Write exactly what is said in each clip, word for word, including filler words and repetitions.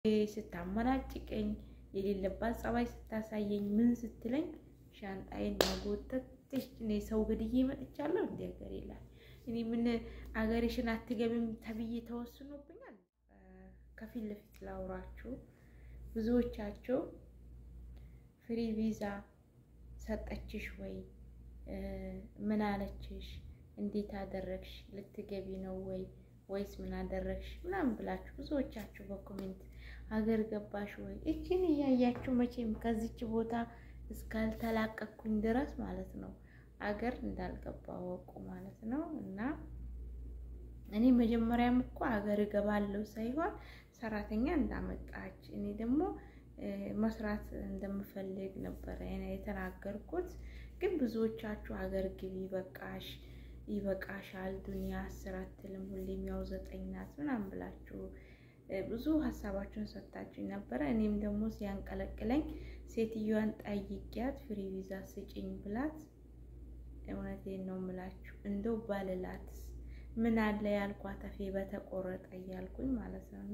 ስታመናጭቀኝ የሌለባት ጸባይ ስታሳየኝ ምን ስትለኝ ሻንጣዬን ማጎተትሽ እኔ ሰው ገድዬ መጥቻለሁ እንደ ሀገር ይላል እኔ ምን አገርሽን አትገቢም ተብዬ ተወስኖብኛል ከፊት ለፊት ላውራችሁ ብዙዎቻችሁ ፍሪ ቪዛ ሰጠችሽ ወይ ምን አለችሽ እንዴት አደረግሽ ልትገቢ ነው ወይ ወይስ ምን አደረግሽ ምናምን ብላችሁ ብዙዎቻችሁ በኮሜንት ሀገር ገባሽ ወይ እቺን ያያችሁ መቼም ከዚች ቦታ እስካልተላቀቅኩኝ ድረስ ማለት ነው ሀገር እንዳልገባው ወቁ ማለት ነው እና እኔ መጀመሪያም እኮ ሀገር ገባለሁ ሳይሆን ሰራተኛ እንዳመጣች እኔ ደግሞ መስራት እንደምፈልግ ነበር እኔ የተናገርኩት ግን ብዙዎቻችሁ ሀገር ግቢ በቃሽ ይበቃሻል ዱንያ አስር አትልም ሁሌም ያው ዘጠኝ ናት ምናምን ብላችሁ ብዙ ሐሳባችሁን ሰጣችሁ ነበር እኔም ደግሞ ሲያንቀለቅለኝ ሴትዮዋን ጠይቂያት ፍሪ ቪዛ ስጪኝ ብላት እውነቴን ነው የምላችሁ እንደው ባልላትስ ምን አለ ያልኳት አፌ በተቆረጠ ያልኩኝ ማለት ነውና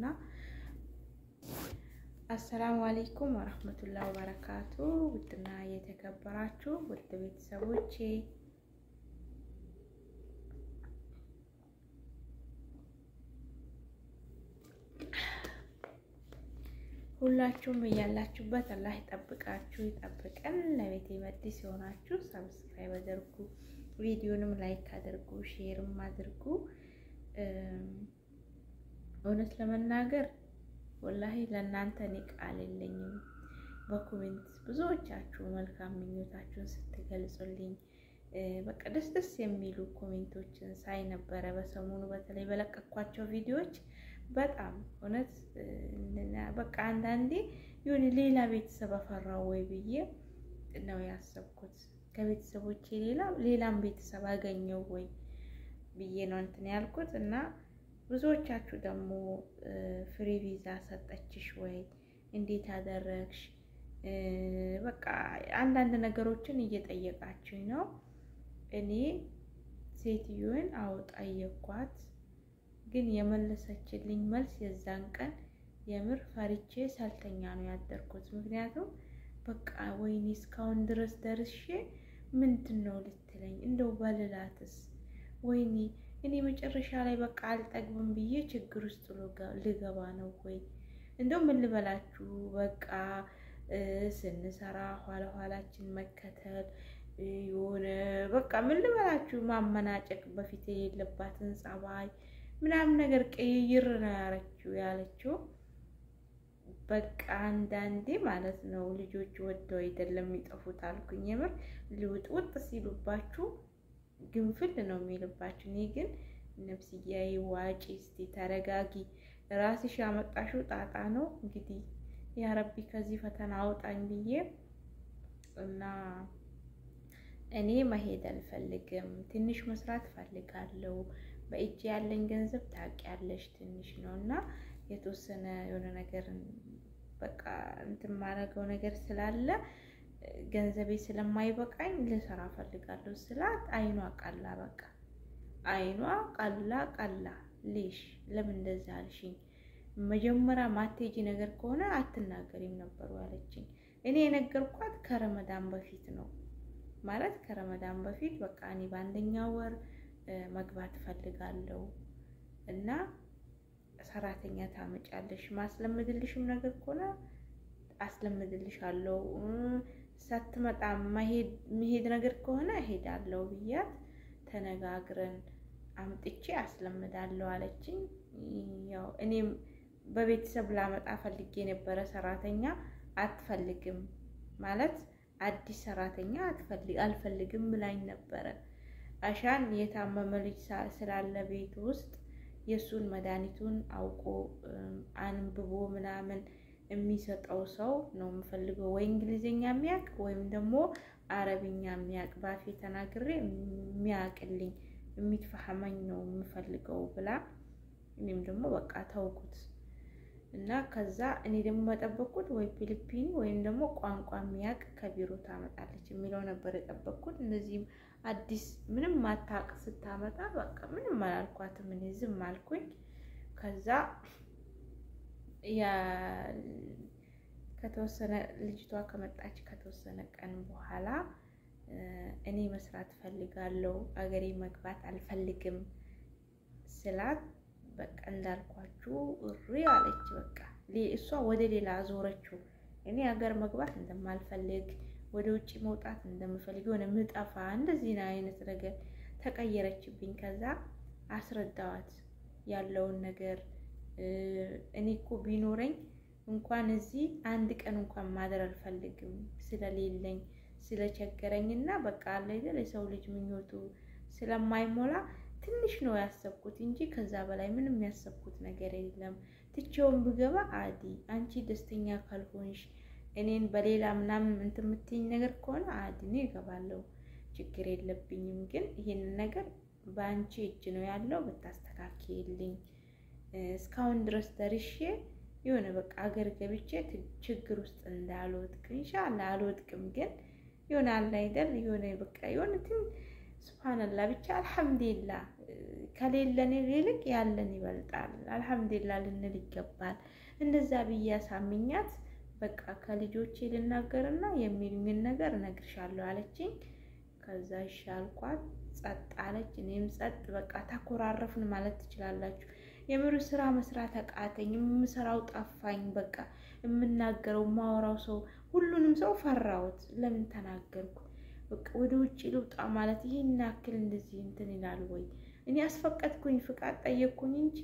አሰላሙ አለይኩም ወራህመቱላሂ ወበረካቱ ውድና የተከበራችሁ ውድ ቤተሰቦቼ ሁላችሁም ያላችሁበት አላህ ይጠብቃችሁ ይጠብቀን ለቤቴ መጥተው ሲሆናችሁ ሰብስክራይብ አድርጉ ቪዲዮንም ላይክ አድርጉ ሼርም አድርጉ እውነት ለመናገር ወላሂ ለእናንተ እኔ ቃል የለኝም በኮሜንት ብዙዎቻችሁ መልካም ምኞታችሁን ስትገልጹልኝ በቃ ደስ ደስ የሚሉ ኮሜንቶችን ሳይ ነበር በሰሞኑ በተለይ በለቀቅኳቸው ቪዲዮዎች በጣም እውነት በቃ አንዳንዴ ይሁን ሌላ ቤተሰብ አፈራው ወይ ብዬ ነው ያሰብኩት ከቤተሰቦቼ ሌላ ሌላም ቤተሰብ አገኘው ወይ ብዬ ነው እንትን ያልኩት እና ብዙዎቻችሁ ደግሞ ፍሪ ቪዛ ሰጠችሽ ወይ እንዴት አደረግሽ በቃ አንዳንድ ነገሮችን እየጠየቃችሁኝ ነው እኔ ሴትዮን አውጣየኳት ግን የመለሰችልኝ መልስ የዛን ቀን የምር ፈርቼ ሳልተኛ ነው ያደርኩት ምክንያቱም በቃ ወይኔ እስካሁን ድረስ ደርሼ ምንድነው ልትለኝ እንደው ባልላትስ ወይኔ እኔ መጨረሻ ላይ በቃ አልጠግብም ብዬ ችግር ውስጥ ልገባ ነው ወይ እንደው ምን ልበላችሁ በቃ ስንሰራ ኋላ ኋላችን መከተል ይሁን በቃ ምን ልበላችሁ ማመናጨቅ በፊት የሌለባትን ጸባይ ምናምን ነገር ቀይር ነው ያረችው ያለችው በቃ አንዳንዴ ማለት ነው ልጆች ወደው አይደለም ይጠፉት አልኩኝ የምር ልውጥውጥ ሲሉባችሁ ግንፍል ነው የሚልባችሁ እኔ ግን ነፍስያዬ ዋጪ እስቲ ተረጋጊ ራስሽ ያመጣሽው ጣጣ ነው እንግዲህ ያ ረቢ ከዚህ ፈተና አውጣኝ ብዬ እና እኔ መሄድ አልፈልግም ትንሽ መስራት ፈልጋለሁ በእጄ ያለኝ ገንዘብ ታውቂያለሽ ትንሽ ነውና የተወሰነ የሆነ ነገር በቃ እንትን ማረገው ነገር ስላለ ገንዘቤ ስለማይበቃኝ ልሰራ ፈልጋለሁ ስላት አይኗ ቀላ በቃ አይኗ ቀላ ቀላ ሊሽ ለምን እንደዛ አልሽኝ መጀመሪያ ማቴጂ ነገር ከሆነ አትናገሪም ነበር ያለችኝ እኔ የነገርኳት ከረመዳን በፊት ነው ማለት ከረመዳን በፊት በቃ እኔ በአንደኛው ወር መግባት ፈልጋለሁ እና ሰራተኛ ታመጫለሽ ማስለምድልሽም ነገር ከሆነ አስለምድልሻለሁ ሳትመጣ መሄድ መሄድ ነገር ከሆነ እሄዳለሁ ብያት ተነጋግረን አምጥቼ አስለምዳለሁ አለችኝ ያው እኔም በቤተሰብ ላመጣ ፈልጌ ነበር ሰራተኛ አትፈልግም ማለት አዲስ ሰራተኛ አትፈልግ አልፈልግም ብላኝ ነበር አሻን የታመመ ልጅ ስላለ ቤት ውስጥ የሱን መድኃኒቱን አውቆ አንብቦ ምናምን የሚሰጠው ሰው ነው የምፈልገው ወይ እንግሊዘኛ የሚያውቅ ወይም ደግሞ አረብኛ የሚያውቅ ባፌ ተናግሬ የሚያውቅልኝ የሚትፈሐመኝ ነው የምፈልገው ብላ እኔም ደግሞ በቃ ተውኩት እና ከዛ እኔ ደግሞ መጠበቅኩት ወይ ፊሊፒኒ ወይም ደግሞ ቋንቋ የሚያውቅ ከቢሮ ታመጣለች የሚለው ነበር የጠበቅኩት እንደዚህም አዲስ ምንም ማታቅ ስታመጣ በቃ ምንም አላልኳትም እኔ ዝም አልኩኝ ከዛ ያ ከተወሰነ ልጅቷ ከመጣች ከተወሰነ ቀን በኋላ እኔ መስራት ፈልጋለሁ አገሬ መግባት አልፈልግም ስላት በቃ እንዳልኳችሁ እሪ አለች። በቃ እሷ ወደ ሌላ አዞረችው። እኔ ሀገር መግባት እንደማልፈልግ ወደ ውጪ መውጣት እንደምፈልግ ሆነ ምጣፋ እንደዚህ ነው አይነት ነገር ተቀየረችብኝ። ከዛ አስረዳዋት ያለውን ነገር እኔ እኮ ቢኖረኝ እንኳን እዚህ አንድ ቀን እንኳን ማደር አልፈልግም ስለሌለኝ ስለቸገረኝና በቃ አለ አይደል የሰው ልጅ ምኞቱ ስለማይሞላ ትንሽ ነው ያሰብኩት እንጂ ከዛ በላይ ምንም ያሰብኩት ነገር የለም። ትቼውን ብገባ አዲ አንቺ ደስተኛ ካልሆንሽ እኔን በሌላ ምናምን እንትን የምትይኝ ነገር ከሆነ አዲ ነው እገባለሁ ችግር የለብኝም። ግን ይሄን ነገር በአንቺ እጅ ነው ያለው ብታስተካክይልኝ እስካሁን ድረስ ደርሼ የሆነ በቃ አገር ገብቼ ችግር ውስጥ እንዳልወድቅ ኢንሻአላህ አልወድቅም። ግን የሆነ አለ አይደል የሆነ በቃ የሆነ ትን ሱብሃንአላህ ብቻ አልሐምዱሊላህ ከሌለን ይልቅ ያለን ይበልጣል አልሐምዱሊላህ ልንል ይገባል። እንደዛ ብያሳምኛት በቃ ከልጆቼ ልናገርና የሚሉኝን ነገር እነግርሻለሁ አለችኝ። ከዛ ይሻልኳት ጸጥ አለች። እኔም ጸጥ በቃ ተኮራረፍን ማለት ትችላላችሁ። የምሩ ስራ መስራት አቃተኝ። የምሰራው ጠፋኝ። በቃ የምናገረው ማወራው ሰው ሁሉንም ሰው ፈራውት። ለምን ተናገርኩ? በቃ ወደ ውጪ ልውጣ ማለት ይሄን ያክል እንደዚህ እንትን ይላል ወይ? እኔ አስፈቀድኩኝ ፍቃድ ጠየቅኩኝ እንጂ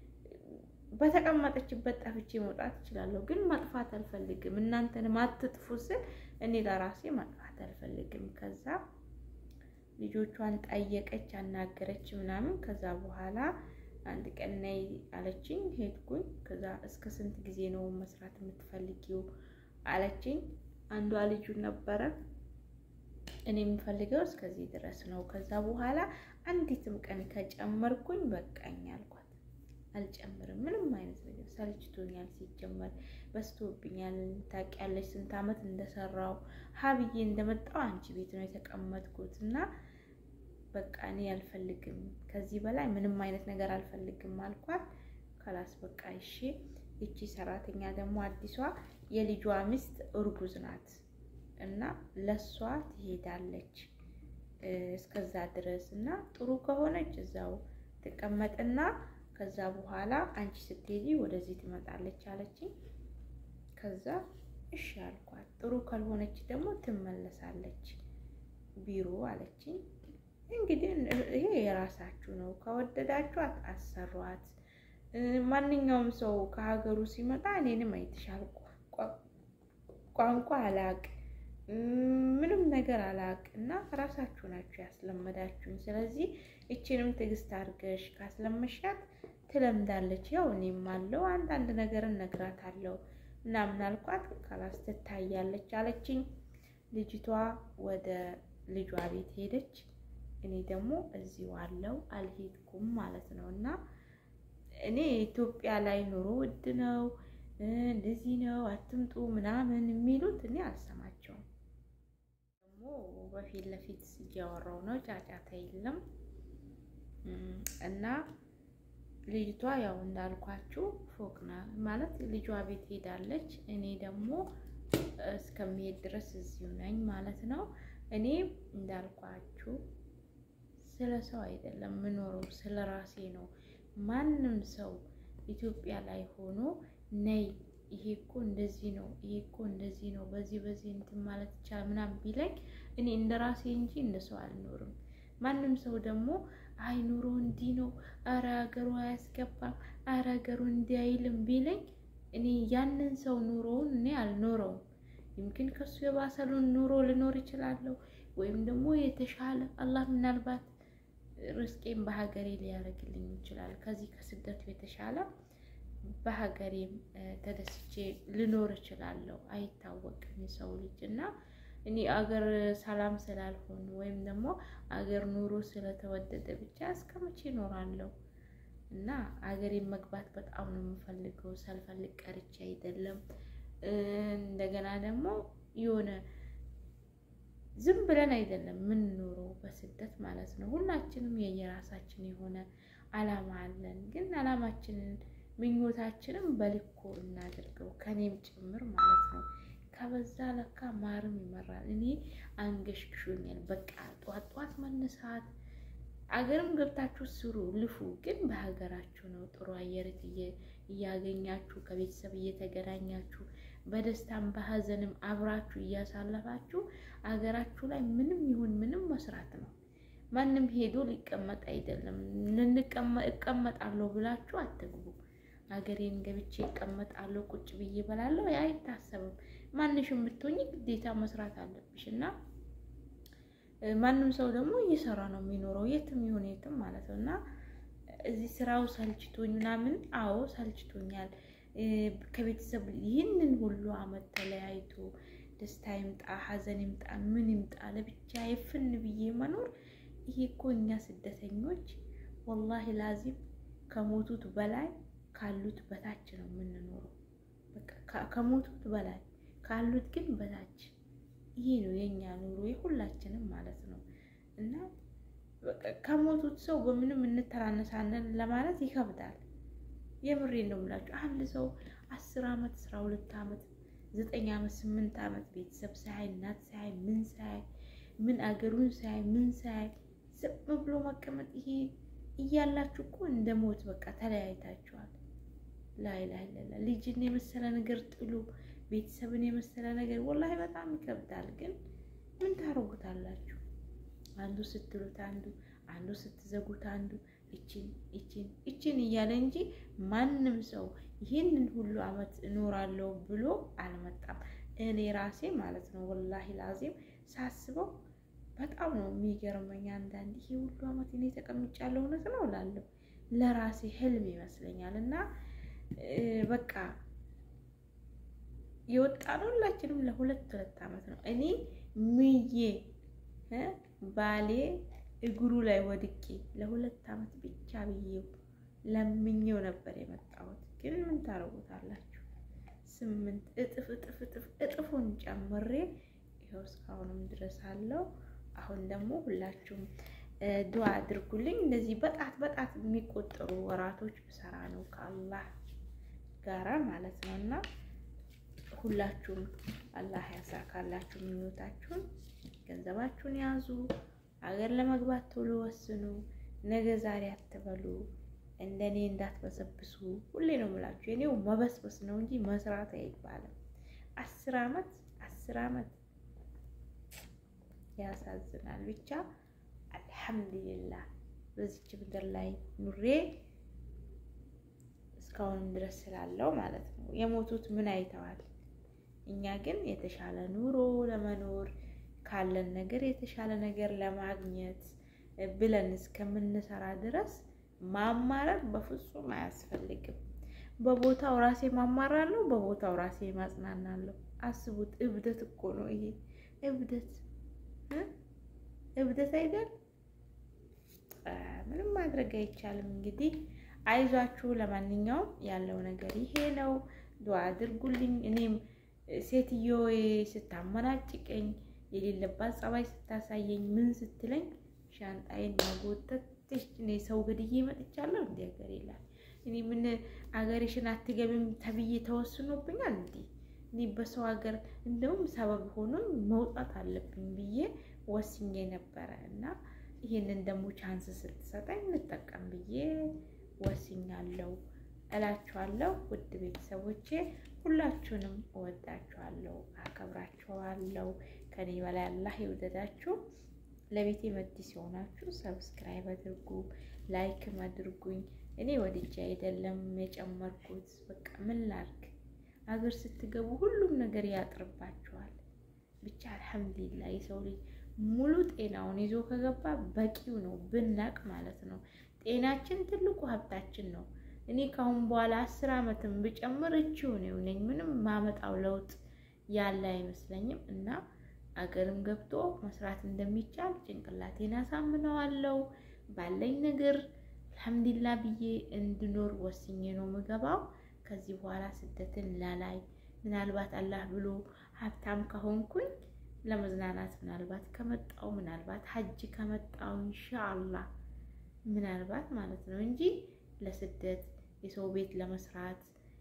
በተቀመጠችበት ጠፍቼ መውጣት እችላለሁ። ግን ማጥፋት አልፈልግም። እናንተን ማትጥፉ ስል እኔ ለራሴ ማጥፋት አልፈልግም። ከዛ ልጆቿን ጠየቀች አናገረች ምናምን። ከዛ በኋላ አንድ ቀን ነይ አለችኝ። ሄድኩኝ። ከዛ እስከ ስንት ጊዜ ነው መስራት የምትፈልጊው አለችኝ። አንዷ ልጁ ነበረ እኔ የምፈልገው እስከዚህ ድረስ ነው። ከዛ በኋላ አንዲትም ቀን ከጨመርኩኝ በቃኝ አልኳት። አልጨምርም ምንም አይነት ነገር ሰልችቶኛል። ሲጀመር በስቶብኛል። ታውቂያለሽ ስንት አመት እንደሰራው ሀብዬ እንደመጣው አንቺ ቤት ነው የተቀመጥኩትና በቃ እኔ አልፈልግም ከዚህ በላይ ምንም አይነት ነገር አልፈልግም አልኳት። ከላስ በቃ እሺ። እቺ ሰራተኛ ደግሞ አዲሷ የልጇ ሚስት እርጉዝ ናት እና ለሷ ትሄዳለች እስከዛ ድረስ እና ጥሩ ከሆነች እዛው ተቀመጥና ከዛ በኋላ አንቺ ስትሄጂ ወደዚህ ትመጣለች አለችኝ። ከዛ እሺ አልኳት። ጥሩ ካልሆነች ደግሞ ትመለሳለች ቢሮ አለችኝ። እንግዲህ ይሄ የራሳችሁ ነው። ከወደዳችኋት አሰሯት። ማንኛውም ሰው ከሀገሩ ሲመጣ እኔንም አይተሻል ቋንቋ አላቅ ምንም ነገር አላቅ እና ራሳችሁ ናችሁ ያስለመዳችሁኝ። ስለዚህ እቺንም ትግስት አድርገሽ ካስለመሻት ትለምዳለች። ያው እኔም አለው አንድ አንድ ነገር እነግራታለሁ እና ምን አልኳት። ካላስ ትታያለች አለችኝ። ልጅቷ ወደ ልጇ ቤት ሄደች። እኔ ደግሞ እዚሁ አለው አልሄድኩም ማለት ነው። እና እኔ ኢትዮጵያ ላይ ኑሮ ውድ ነው እንደዚህ ነው አትምጡ ምናምን የሚሉት እኔ አልሰማቸውም። ደግሞ በፊት ለፊት እያወራው ነው ጫጫታ የለም። እና ልጅቷ ያው እንዳልኳችሁ ፎቅና ማለት ልጇ ቤት ሄዳለች። እኔ ደግሞ እስከሚሄድ ድረስ እዚሁ ነኝ ማለት ነው። እኔ እንዳልኳችሁ ስለ ሰው አይደለም ምኖረው ስለ ራሴ ነው። ማንም ሰው ኢትዮጵያ ላይ ሆኖ ነይ ይሄ እኮ እንደዚህ ነው ይሄ እኮ እንደዚህ ነው በዚህ በዚህ እንትን ማለት ይቻላል ምናምን ቢለኝ እኔ እንደራሴ እንጂ እንደሰው አልኖርም። ማንም ሰው ደግሞ አይ ኑሮ እንዲህ ነው አረ ሀገሩ አያስገባም አረ ሀገሩ እንዲህ አይልም ቢለኝ እኔ ያንን ሰው ኑሮውን እኔ አልኖረውም። يمكن ከሱ የባሰሉን ኑሮ ልኖር ይችላል ወይም ደግሞ የተሻለ አላህ ምናልባት ርስቄን በሀገሬ ሊያረግልኝ ይችላል። ከዚህ ከስደቱ የተሻለ በሀገሬም ተደስቼ ልኖር ይችላል አይታወቅም የሰው ልጅና እኔ አገር ሰላም ስላልሆነ ወይም ደግሞ አገር ኑሮ ስለተወደደ ብቻ እስከመቼ እኖራለሁ? እና አገሬን መግባት በጣም ነው የምፈልገው። ሳልፈልግ ቀርቼ አይደለም። እንደገና ደግሞ የሆነ ዝም ብለን አይደለም ምን ኑሮ በስደት ማለት ነው። ሁላችንም የየራሳችን የሆነ አላማ አለን። ግን አላማችንን ምኞታችንም በልኩ እናድርገው ከኔም ጭምር ማለት ነው። ከበዛ ለካ ማርም ይመራል። እኔ አንገሽግሾኛል። በቃ ጧት ጧት መነሳት አገርም ገብታችሁ ስሩ ልፉ፣ ግን በሀገራችሁ ነው። ጥሩ አየር እያገኛችሁ ከቤተሰብ እየተገናኛችሁ በደስታም በሀዘንም አብራችሁ እያሳለፋችሁ አገራችሁ ላይ ምንም ይሁን ምንም መስራት ነው። ማንም ሄዶ ሊቀመጥ አይደለም። እቀመጣለሁ ብላችሁ አትግቡ። አገሬን ገብቼ እቀመጣለሁ ቁጭ ብዬ እበላለሁ አይታሰብም። ማንሽም ብትሆኚ ግዴታ መስራት አለብሽና ማንም ሰው ደግሞ እየሰራ ነው የሚኖረው የትም ይሁን የትም ማለት ነውና እዚህ ስራው ሰልችቶኝ ምናምን አዎ ሰልችቶኛል። ከቤተሰብ ይህንን ሁሉ አመት ተለያይቶ ደስታ ይምጣ ሀዘን ይምጣ ምን ይምጣ ለብቻ ይፍን ብዬ መኖር ይሄ እኮ እኛ ስደተኞች ወላሂ ላዚም ከሞቱት በላይ ካሉት በታች ነው የምንኖረው። በቃ ከሞቱት በላይ ካሉት ግን በታች ይሄ ነው የኛ ኑሮ የሁላችንም ማለት ነው። እና በቃ ከሞቱት ሰው በምንም እንተራነሳለን ለማለት ይከብዳል። የምሬን ነው የምላችሁ። አንድ ሰው አስር አመት አስራ ሁለት አመት ዘጠኝ አመት ስምንት አመት ቤተሰብ ሳይ እናት ሳይ ምን ሳይ ምን አገሩን ሳይ ምን ሳይ ዝም ብሎ መቀመጥ ይሄ እያላችሁ እኮ እንደሞት በቃ ተለያይታችኋል። ላይ ላይ ላይ ልጅን የመሰለ ነገር ጥሉ ቤተሰብን የመሰለ ነገር ወላሂ በጣም ይከብዳል። ግን ምን ታረጉታላችሁ? አንዱ ስትሉት አንዱ አንዱ ስትዘጉት አንዱ እቺን እቺን እቺን እያለ እንጂ ማንም ሰው ይሄንን ሁሉ አመት እኖራለሁ ብሎ አልመጣም። እኔ ራሴ ማለት ነው ወላሂ ላዚም ሳስበው በጣም ነው የሚገርመኝ። አንዳንዴ ይሄ ሁሉ አመት እኔ ተቀምጫለሁ እውነት ነው እላለሁ። ለራሴ ህልም ይመስለኛልና በቃ የወጣነው ሁላችንም ለሁለት ሁለት አመት ነው። እኔ ምዬ ባሌ እግሩ ላይ ወድቄ ለሁለት አመት ብቻ ብዬው ለምኜው ነበር የመጣሁት። ግን ምን ታረጉታላችሁ? ስምንት እጥፍ እጥፍ እጥፍ እጥፉን ጨምሬ ይኸው እስካሁንም ድረስ አለው። አሁን ደግሞ ሁላችሁም ዱዓ አድርጉልኝ። እንደዚህ በጣት በጣት የሚቆጠሩ ወራቶች ብሰራ ነው ከአላህ ጋራ ማለት ነውና ሁላችሁም አላህ ያሳካላችሁ ምኞታችሁን። ገንዘባችሁን ያዙ። አገር ለመግባት ቶሎ ወስኑ። ነገ ዛሬ አትበሉ። እንደኔ እንዳትበሰብሱ። ሁሌ ነው የምላችሁ። የኔው መበስበስ ነው እንጂ መስራት አይባልም። አስር አመት አስር አመት ያሳዝናል። ብቻ አልሐምዱሊላህ በዚች ምድር ላይ ኑሬ እስካሁን ድረስ ስላለው ማለት ነው። የሞቱት ምን አይተዋል? እኛ ግን የተሻለ ኑሮ ለመኖር ካለን ነገር የተሻለ ነገር ለማግኘት ብለን እስከምንሰራ ድረስ ማማረር በፍጹም አያስፈልግም። በቦታው ራሴ ማማራለሁ፣ በቦታው ራሴ ማጽናናለሁ። አስቡት፣ እብደት እኮ ነው ይሄ። እብደት እብደት አይደል? ምንም ማድረግ አይቻልም። እንግዲህ አይዟችሁ። ለማንኛውም ያለው ነገር ይሄ ነው። ዱዓ አድርጉልኝ። እኔም ሴትዮዬ ስታመናጭቀኝ የሌለባት ጸባይ ስታሳየኝ ምን ስትለኝ ሻንጣዬን ማጎተት እኔ ሰው ገድዬ መጥቻለሁ እንዴ? ሀገር ይላል። እኔ ምን አገርሽን አትገቢም ተብዬ ተወስኖብኛል እንዴ? እኔ በሰው ሀገር እንደውም ሰበብ ሆኖ መውጣት አለብኝ ብዬ ወስኜ ነበረ እና ይሄንን ደግሞ ቻንስ ስትሰጠኝ እንጠቀም ብዬ ወስኛለሁ እላችኋለሁ። ውድ ቤተሰቦቼ ሁላችሁንም እወዳችኋለሁ፣ አከብራችኋለሁ። ከኔ በላይ አላህ ይወደዳችሁ። ለቤቴ መዲስ የሆናችሁ ሰብስክራይብ አድርጉ፣ ላይክም አድርጉኝ። እኔ ወድጄ አይደለም የጨመርኩት። በቃ ምን ላድርግ? አገር ስትገቡ ሁሉም ነገር ያጥርባችኋል። ብቻ አልሐምዱሊላህ የሰው ልጅ ሙሉ ጤናውን ይዞ ከገባ በቂው ነው፣ ብናቅ ማለት ነው። ጤናችን ትልቁ ሀብታችን ነው። እኔ ካሁን በኋላ አስር አመትም ብጨምር እቺው ነው ነኝ። ምንም ማመጣው ለውጥ ያለ አይመስለኝም እና አገርም ገብቶ መስራት እንደሚቻል ጭንቅላቴን አሳምነዋለሁ። ባለኝ ነገር አልሐምዱሊላህ ብዬ እንድኖር ወስኜ ነው የምገባው። ከዚህ በኋላ ስደትን ላላይ ምናልባት አላህ ብሎ ሀብታም ከሆንኩኝ ለመዝናናት ምናልባት ከመጣው ምናልባት ሀጅ ከመጣው ኢንሻአላህ ምናልባት ማለት ነው እንጂ ለስደት የሰው ቤት ለመስራት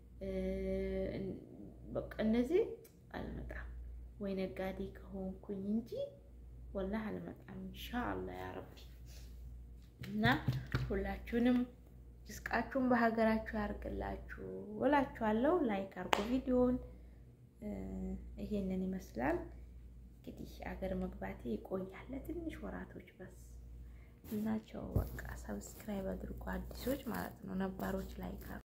በቃ እነዚህ አልመጣም ወይ ነጋዴ ከሆንኩኝ እንጂ ወላሂ አልመጣም ኢንሻአላህ ያ ረቢ። እና ሁላችሁንም ርስቃችሁን በሀገራችሁ ያርግላችሁ ወላችኋለሁ። ላይክ አርጉ ቪዲዮውን። ይሄንን ይመስላል እንግዲህ አገር መግባቴ ይቆያል ትንሽ ወራቶች በስ እናቸው። በቃ ሰብስክራይብ አድርጉ አዲሶች ማለት ነው፣ ነባሮች ላይክ